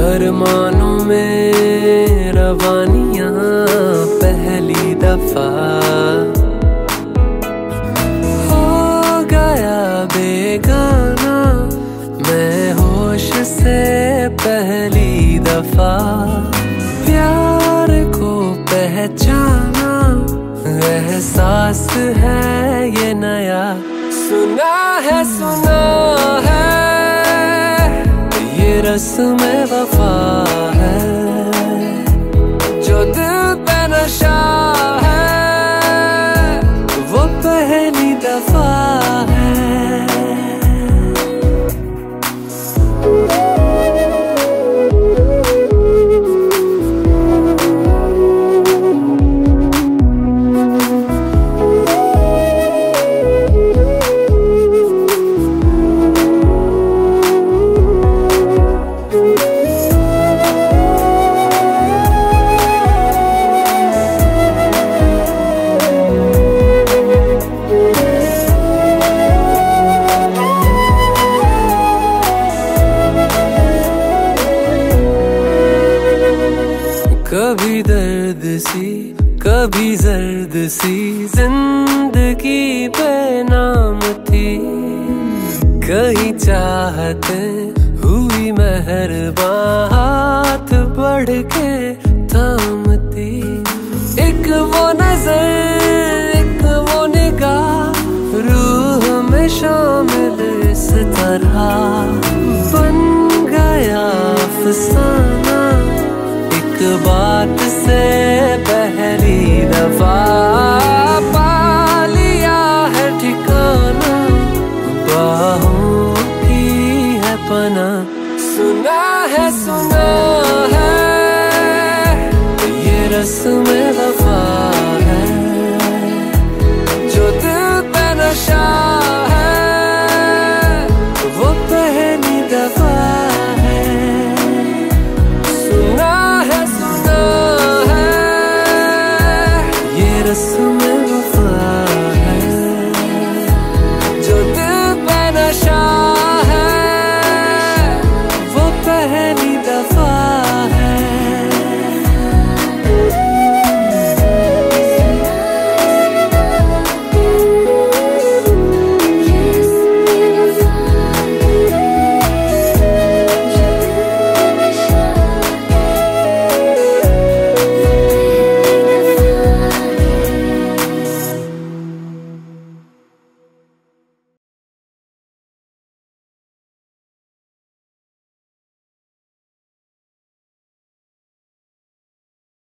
अरमानों में रवानियां पहली दफा हो गया बेगाना मैं होश से पहली दफा प्यार को पहचाना एहसास है ये नया सुना है ये रस्म वफा है जो दिल पे नशा है वो पहली दफा है। कभी दर्द सी कभी जर्द सी जिंदगी बेनाम थी कहीं चाहते हुई मेहरबान हाथ बढ़ के थामती एक वो नजर एक वो निगाह रूह में शामिल इस तरह बन गया अफसाना बात से पहली दफा पा लिया है ठिकाना बाहों की है पना सुना है ये रस्म वफा है जो दिल पे नशा